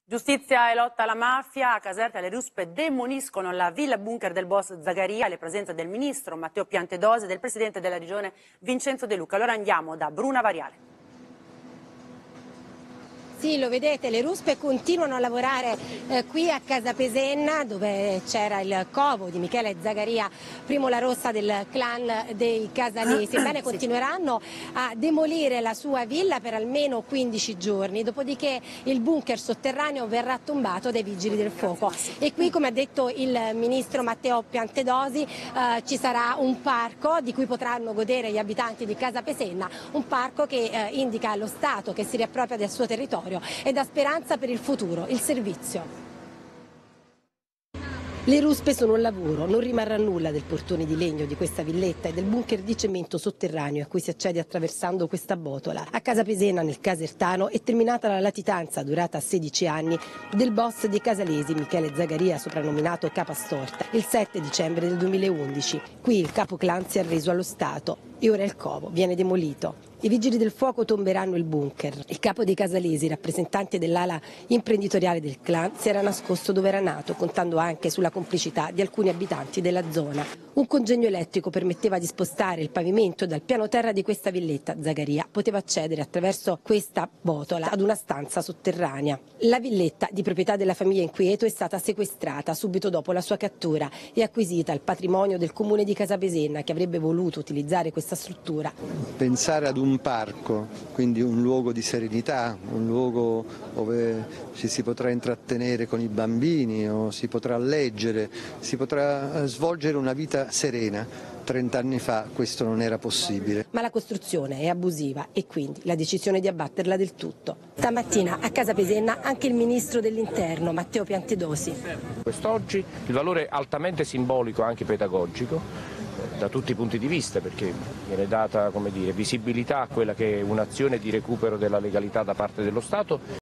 Giustizia e lotta alla mafia. A Caserta le ruspe demoliscono la villa bunker del boss Zagaria alle presenze del ministro Matteo Piantedosi e del presidente della regione Vincenzo De Luca. Allora andiamo da Bruna Variale. Sì, lo vedete, le ruspe continuano a lavorare qui a Casapesenna, dove c'era il covo di Michele Zagaria, primo la rossa del clan dei casalesi. Ebbene, continueranno a demolire la sua villa per almeno 15 giorni, dopodiché il bunker sotterraneo verrà tombato dai vigili del fuoco. E qui, come ha detto il ministro Matteo Piantedosi, ci sarà un parco di cui potranno godere gli abitanti di Casapesenna, un parco che indica allo Stato che si riappropria del suo territorio e dà speranza per il futuro, il servizio. Le ruspe sono un lavoro, non rimarrà nulla del portone di legno di questa villetta e del bunker di cemento sotterraneo a cui si accede attraversando questa botola. A Casapesenna, nel Casertano, è terminata la latitanza, durata 16 anni, del boss dei casalesi Michele Zagaria, soprannominato Capastorta, il 7 dicembre del 2011. Qui il capo clan si è arreso allo Stato e ora il covo viene demolito. I vigili del fuoco tomberanno il bunker. Il capo dei casalesi, rappresentante dell'ala imprenditoriale del clan, si era nascosto dove era nato, contando anche sulla complicità di alcuni abitanti della zona. Un congegno elettrico permetteva di spostare il pavimento dal piano terra di questa villetta. Zagaria poteva accedere attraverso questa botola ad una stanza sotterranea. La villetta, di proprietà della famiglia inquieto, è stata sequestrata subito dopo la sua cattura e acquisita al patrimonio del comune di Casapesenna, che avrebbe voluto utilizzare questa struttura. Pensare ad un parco, quindi un luogo di serenità, un luogo dove ci si potrà intrattenere con i bambini o si potrà leggere, si potrà svolgere una vita serena. 30 anni fa questo non era possibile. Ma la costruzione è abusiva e quindi la decisione di abbatterla del tutto. Stamattina a Casapesenna anche il ministro dell'Interno Matteo Piantedosi. Quest'oggi il valore è altamente simbolico, anche pedagogico, da tutti i punti di vista, perché viene data, come dire, visibilità a quella che è un'azione di recupero della legalità da parte dello Stato.